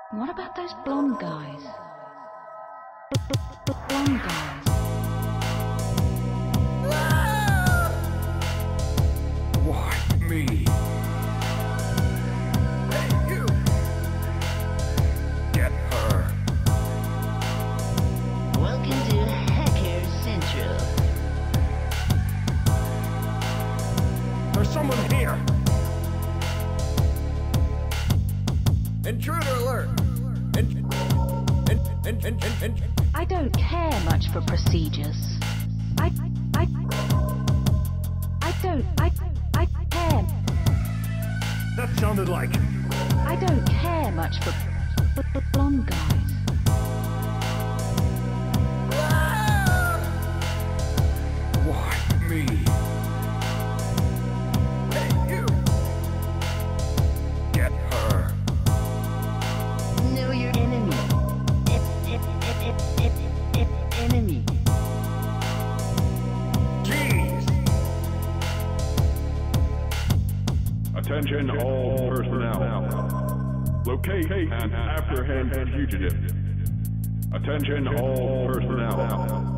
What about those blonde guys? Blonde guys. Why me? Hey, you! Get her. Welcome to Hacker Central. There's someone here. Intruder alert. I don't care much for procedures. I care. That sounded like... I don't care much for blonde guys. Why me? Hey, you! Get her. Know your enemy. Enemy. Jeez! Attention all personnel. Locate and apprehend fugitive. Attention all personnel.